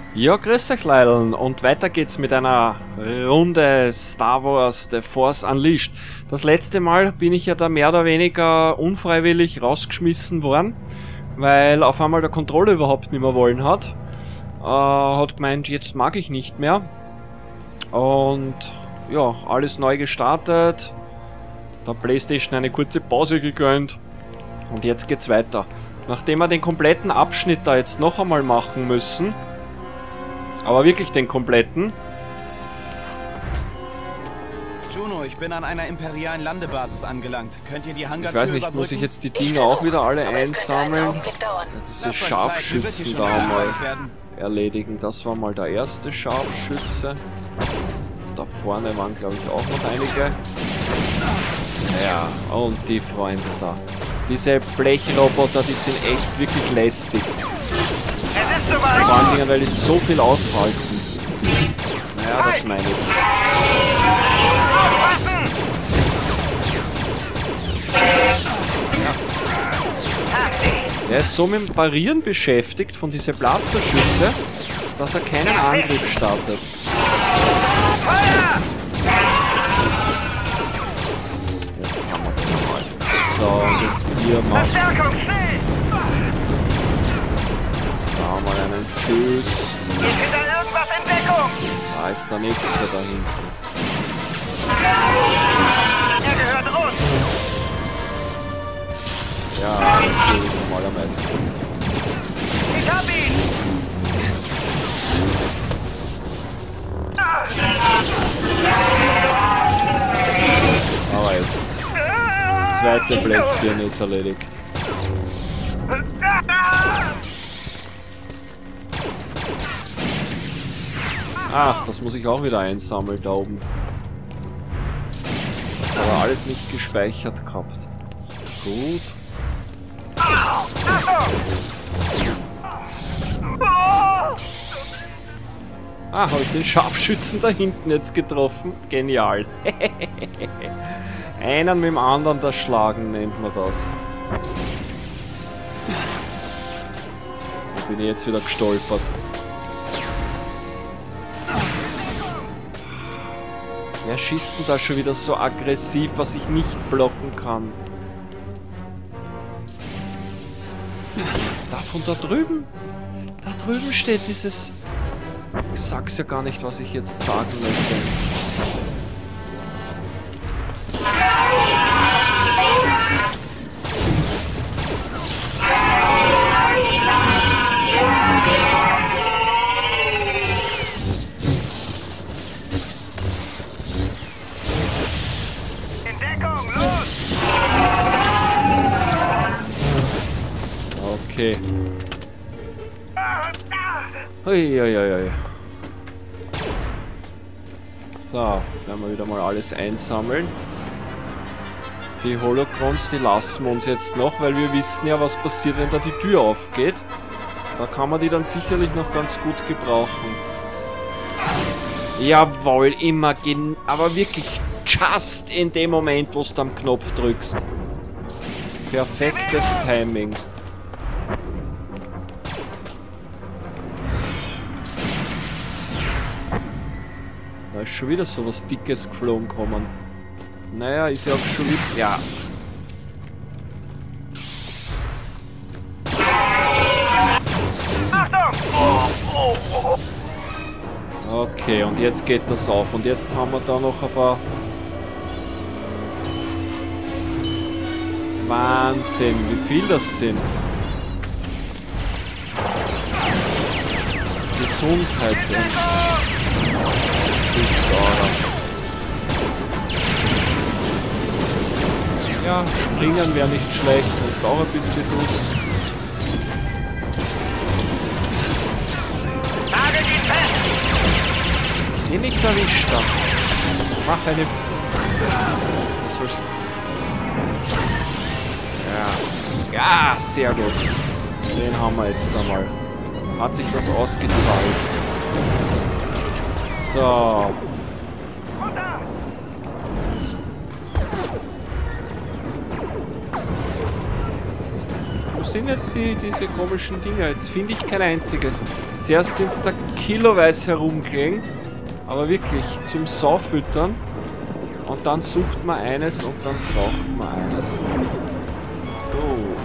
Ja, grüß euch Leideln und weiter geht's mit einer Runde Star Wars The Force Unleashed. Das letzte Mal bin ich ja da mehr oder weniger unfreiwillig rausgeschmissen worden, weil auf einmal der Controller überhaupt nicht mehr wollen hat. Hat gemeint, jetzt mag ich nicht mehr. Und ja, alles neu gestartet, der PlayStation eine kurze Pause gegönnt und jetzt geht's weiter. Nachdem wir den kompletten Abschnitt da jetzt noch einmal machen müssen, aber wirklich den kompletten. Juno, ich bin an einer imperialen Landebasis angelangt. Könnt ihr die Hangartür Ich weiß nicht, muss ich jetzt die Dinger auch wieder alle einsammeln? Diese Scharfschützen da mal erledigen. Das war mal der erste Scharfschütze. Da vorne waren, glaube ich, auch noch einige. Ja, und die Freunde da. Diese Blechroboter, die sind echt wirklich lästig. Vor allen Dingen, weil die so viel aushalten. Naja, das meine ich. Ja. Er ist so mit dem Parieren beschäftigt von diesen Blasterschüsse, dass er keinen Angriff startet. Jetzt haben wir den mal. So, und jetzt hier mal. Da haben wir einen Tschüss. Ist da irgendwas in Deckung? Da ist der nächste da hinten. Er gehört uns. Ja, das gebe ich normal am meisten. Ich hab ihn. Aber jetzt. Die zweite Blechbirne ist erledigt. Ach, das muss ich auch wieder einsammeln da oben. Das hat aber alles nicht gespeichert gehabt. Gut. Ah, habe ich den Scharfschützen da hinten jetzt getroffen? Genial. Einen mit dem anderen erschlagen nennt man das. Da bin ich jetzt wieder gestolpert. Wer schießt denn da schon wieder so aggressiv, was ich nicht blocken kann? Da von da drüben? Da drüben steht dieses... Ich sag's ja gar nicht, was ich jetzt sagen möchte. Okay. Uiuiui. So, werden wir wieder mal alles einsammeln. Die Holocrons, die lassen wir uns jetzt noch, weil wir wissen ja, was passiert, wenn da die Tür aufgeht. Da kann man die dann sicherlich noch ganz gut gebrauchen. Jawohl, immer aber wirklich just in dem Moment, wo du am Knopf drückst. Perfektes Timing. Da ist schon wieder so was Dickes geflogen kommen. Naja, ist ja auch schon wieder... Ja. Okay, und jetzt geht das auf. Und jetzt haben wir da noch ein paar... Wahnsinn, wie viel das sind. Gesundheitsämter. Ja, springen wäre nicht schlecht, wenn es auch ein bisschen tust. Dass ich den nicht erwischt habe. Mach eine... Du sollst... Ja. Ja, sehr gut. Den haben wir jetzt einmal. Hat sich das ausgezahlt. So. sind jetzt diese komischen Dinger? Jetzt finde ich kein einziges. Zuerst sind es da kiloweise herumgelegen, aber wirklich zum Saufüttern. Und dann sucht man eines und dann braucht man eines. Gut.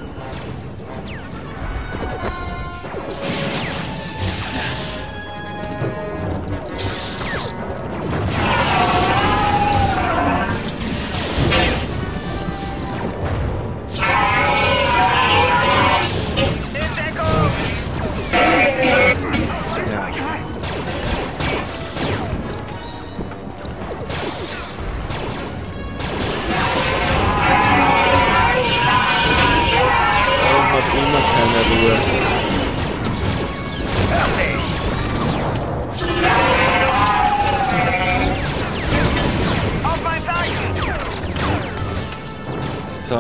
Dem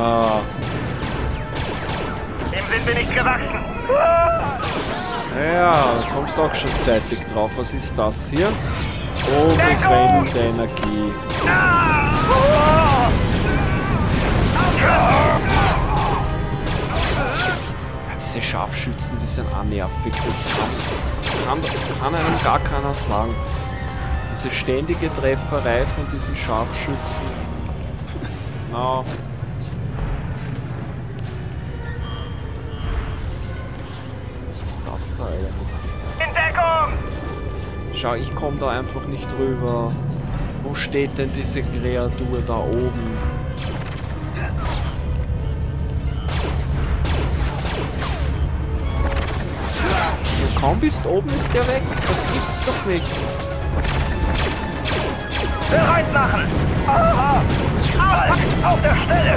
sind wir nicht gewachsen. Ja, du kommst auch schon zeitig drauf. Was ist das hier? Unbegrenzte Energie. Ja, diese Scharfschützen, die sind auch nervig. Das kann einem gar keiner sagen. Diese ständige Trefferei von diesen Scharfschützen. No. Was ist das da eigentlich? In Deckung! Schau, ich komme da einfach nicht rüber. Wo steht denn diese Kreatur da oben? Du kaum bist oben, ist der weg. Das gibt's doch nicht. Bereit machen! Aha! Auf der Stelle!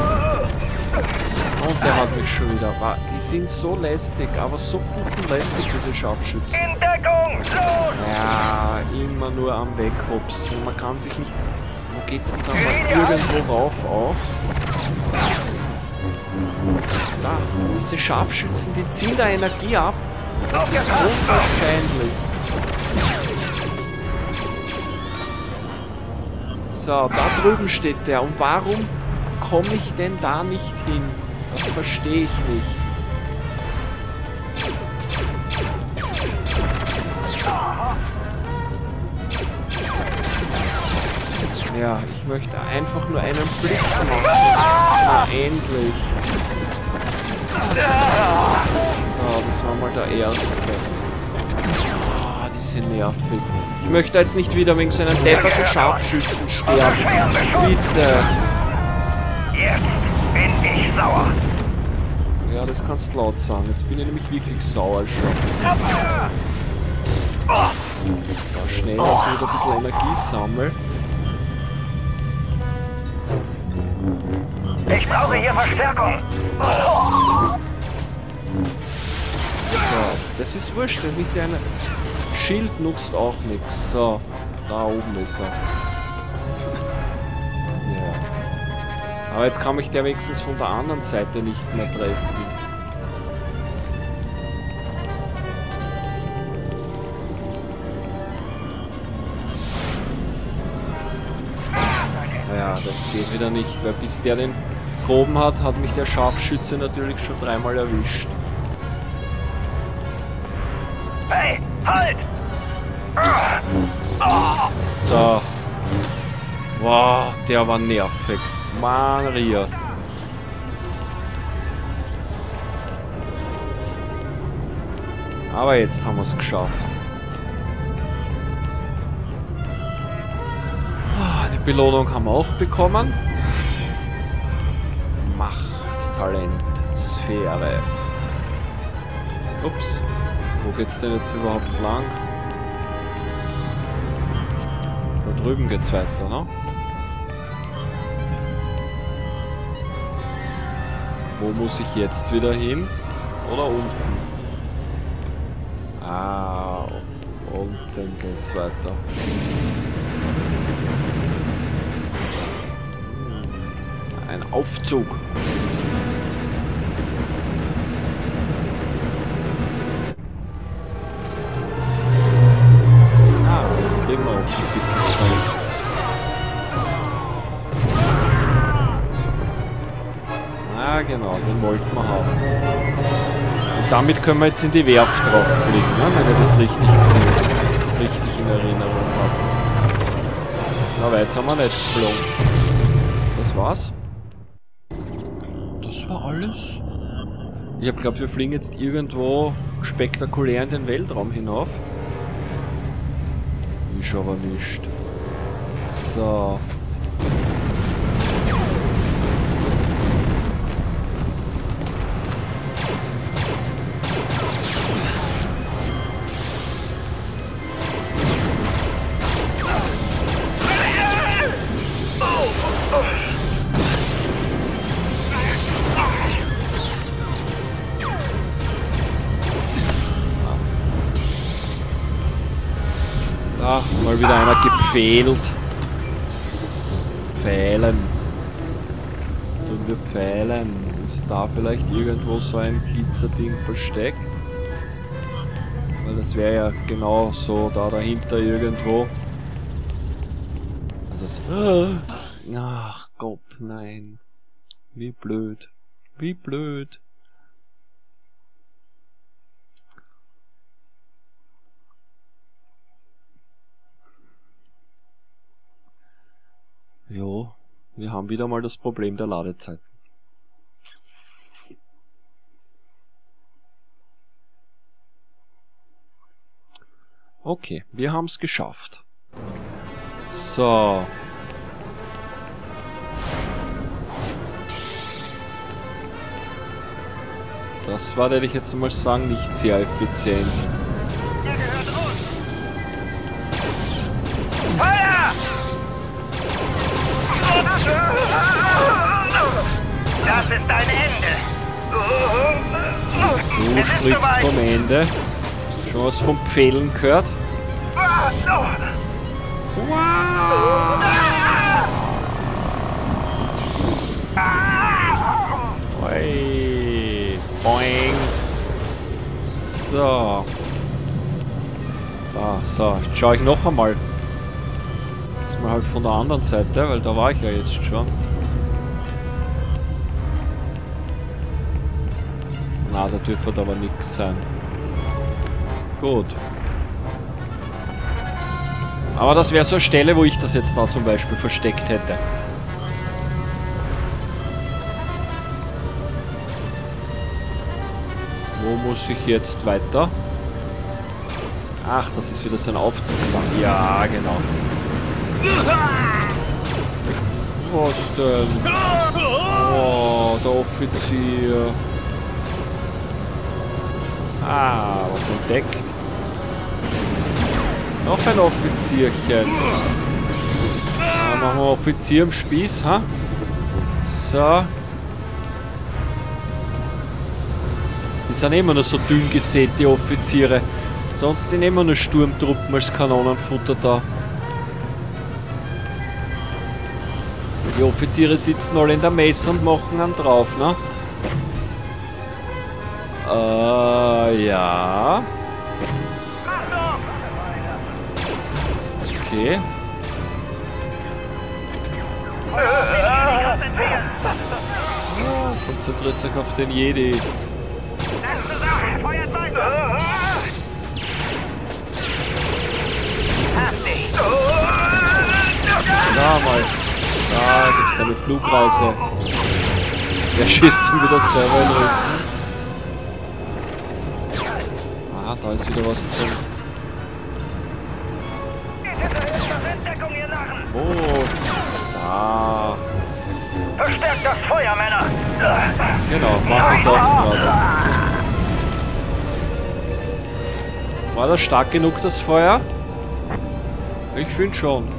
Und der hat mich schon wieder. Die sind so lästig, aber so lästig, diese Scharfschützen. In Deckung! Los! Ja, immer nur am Weghopsen. Man kann sich nicht... Wo geht's denn da mal irgendwo rauf auf? Da, diese Scharfschützen, die ziehen da Energie ab. Das ist unwahrscheinlich. So, da drüben steht der. Und warum komme ich denn da nicht hin? Das verstehe ich nicht. Ja, ich möchte einfach nur einen Blitz machen. Na, endlich. So, das war mal der erste. Oh, die sind nervig. Ich möchte jetzt nicht wieder wegen so einem depperten Scharfschützen sterben. Bitte. Jetzt bin ich sauer. Ja, das kannst du laut sagen. Jetzt bin ich nämlich wirklich sauer schon. Da schnell, dass ich wieder ein bisschen Energie sammle. Ich brauche hier Verstärkung. So, das ist wurscht, wenn nicht eine Schild nutzt auch nichts. So, da oben ist er. Ja. Aber jetzt kann mich der wenigstens von der anderen Seite nicht mehr treffen. Ja, das geht wieder nicht, weil bis der den Proben hat, hat mich der Scharfschütze natürlich schon dreimal erwischt. Hey, halt! So. Wow, der war nervig. Maria. Aber jetzt haben wir es geschafft. Die Belohnung haben wir auch bekommen. Macht, Talent, Sphäre. Ups. Wo geht's denn jetzt überhaupt lang? Da drüben geht's weiter, ne? Wo muss ich jetzt wieder hin? Oder unten? Ah, unten geht's weiter. Ein Aufzug. Jetzt kriegen wir auch Physik. Na, genau, den wollten wir haben. Und damit können wir jetzt in die Werft drauf fliegen, ne? Wenn ich das richtig in Erinnerung habe. Aber jetzt haben wir nicht geflogen. Das war's. Das war alles. Ich habe glaubt, wir fliegen jetzt irgendwo spektakulär in den Weltraum hinauf. Ist aber nicht. So. Ah, mal wieder einer gepfählt. Pfählen. Tun wir pfählen. Ist da vielleicht irgendwo so ein Glitzerding versteckt? Weil das wäre ja genau so da dahinter irgendwo. Das. Ach Gott, nein. Wie blöd. Wie blöd. Jo, wir haben wieder mal das Problem der Ladezeit. Okay, wir haben es geschafft. So. Das war, werde ich jetzt mal sagen, nicht sehr effizient. Ihr gehört uns! Feuer! Das ist ein Ende. Du sprichst vom Ende. Schon was vom Pfählen gehört? Oi. Boing. So. So, jetzt schaue ich noch einmal. Das mal halt von der anderen Seite, weil da war ich ja jetzt schon. Na, da dürfte aber nichts sein. Gut. Aber das wäre so eine Stelle, wo ich das jetzt da zum Beispiel versteckt hätte. Wo muss ich jetzt weiter? Ach, das ist wieder so ein Aufzug. Ja, genau. Was denn? Oh, der Offizier. Ah, was entdeckt. Noch ein Offizierchen. Machen wir Offizier im Spieß, ha? So. Die sind immer noch so dünn gesät, die Offiziere. Sonst sind immer nur Sturmtruppen als Kanonenfutter da. Die Offiziere sitzen alle in der Messe und machen einen drauf, ne? Ja. Okay. Konzentriert sich auf den Jedi. Da mal. Da gibt's eine Flugreise. Der schießt ihm wieder selber in den Rücken. Ah, da ist wieder was zum... Oh, da. Verstärkt das Feuer, Männer! Genau, mach ich auch gerade. War das stark genug, das Feuer? Ich finde schon.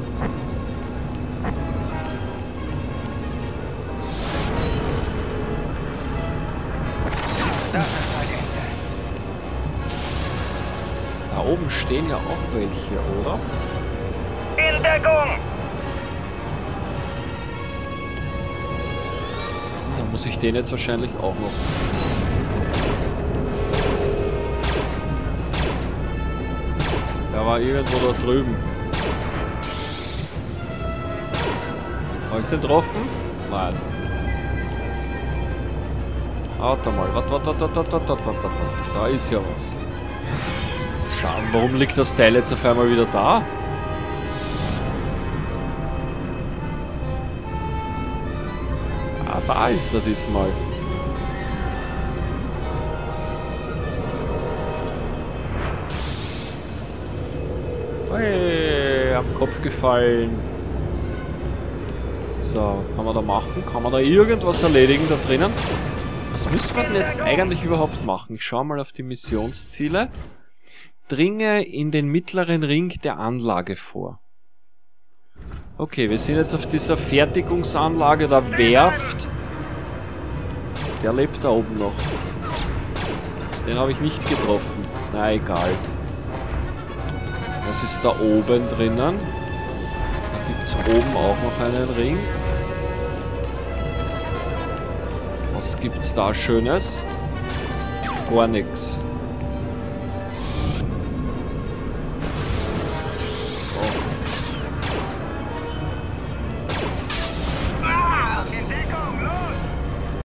Da oben stehen ja auch welche, oder? In Deckung! Dann muss ich den jetzt wahrscheinlich auch noch. Der war irgendwo da drüben. Habe ich den getroffen? Nein. Warte mal. Warte. Da ist ja was. Schau, warum liegt das Teil jetzt auf einmal wieder da? Ah, da ist er diesmal. Hey, am Kopf gefallen. So, was kann man da machen? Kann man da irgendwas erledigen da drinnen? Was müssen wir denn jetzt eigentlich überhaupt machen? Ich schaue mal auf die Missionsziele. Dringe in den mittleren Ring der Anlage vor. Okay, wir sind jetzt auf dieser Fertigungsanlage der Werft. Der lebt da oben noch. Den habe ich nicht getroffen. Na egal. Was ist da oben drinnen? Da gibt es oben auch noch einen Ring. Was gibt's da Schönes? Gar nichts.